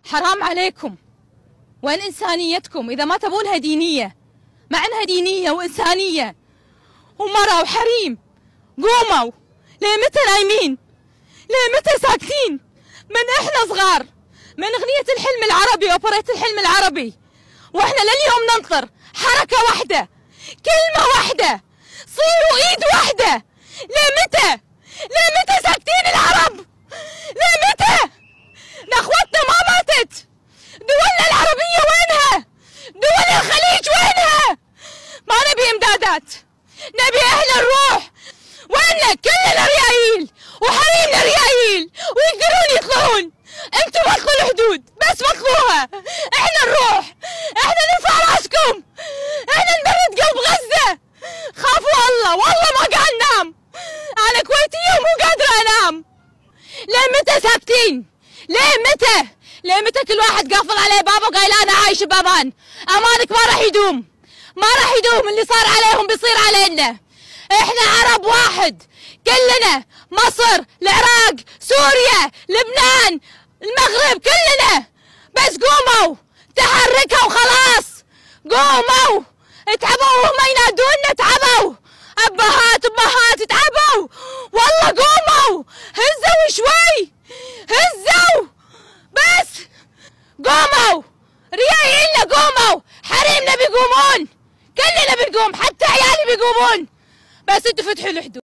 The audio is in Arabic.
حرام عليكم. وين إنسانيتكم إذا ما تبونها دينية؟ مع إنها دينية وإنسانية ومرأة وحريم. قوموا. ليه متى نايمين؟ ليه متى ساكتين؟ من إحنا صغار من أغنية الحلم العربي، أوبريت الحلم العربي، وإحنا لليوم ننطر حركة واحدة، كلمة واحدة، صيروا إيد واحدة. ليه متى؟ ليه متى ساكتين العرب؟ ليه متى؟ نخوتنا ما ماتت. دولنا العربية وينها؟ دول الخليج وينها؟ ما نبي إمدادات، نبي أهل الروح. ويننا؟ كلنا ريايل وحريمنا ريايل ويقدرون يطلعون. انتم بطلوا الحدود، بس بطلوها. احنا نروح، احنا نرفع راسكم، احنا نبرد قلب غزة. خافوا الله، والله ما قاعد ننام. انا كويتية ومو قادرة انام. ليه متى ساكتين؟ ليه متى؟ ليه متى كل واحد قافل عليه بابه وقايل انا عايش بامان؟ امانك ما راح يدوم، ما راح يدوم. اللي صار عليهم بيصير علينا. احنا عرب واحد كلنا، مصر، العراق، سوريا، لبنان، المغرب، كلنا. بس قوموا، تحركوا وخلاص. قوموا، اتعبوا وهم ينادونا، تعبوا. ابهات امهات تعبوا، والله قوموا. هزوا شوي، هزوا بس. قوموا، ريايلنا قوموا، حريمنا بيقومون، كلنا بنقوم، حتى عيالي بيقومون. بس انتوا فتحوا الحدود.